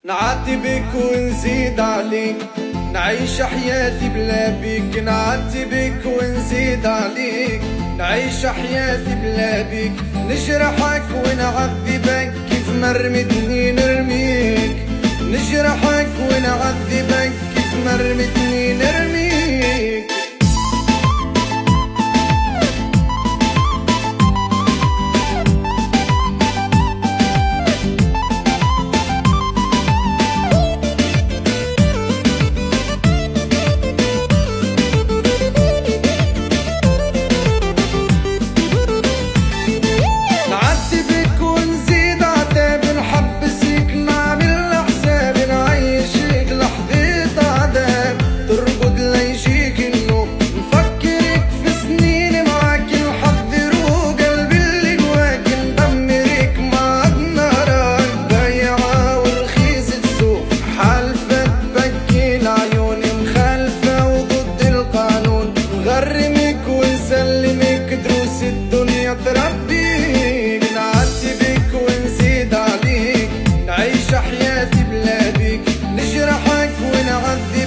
نعاتبك ونزيد عليك، نعيش حياتي بلا بيك. نعاتبك ونزيد عليك، نعيش حياتي بلا بيك. نجرحك ونعذبك كيف ما رمتني نرميك. نجرحك ونعذبك كيف ما رمتني نرميك. الدنيا تربيك. نعاتبك ونزيد عليك، نعيش حياتي بلا بيك. نجرحك ونعذبك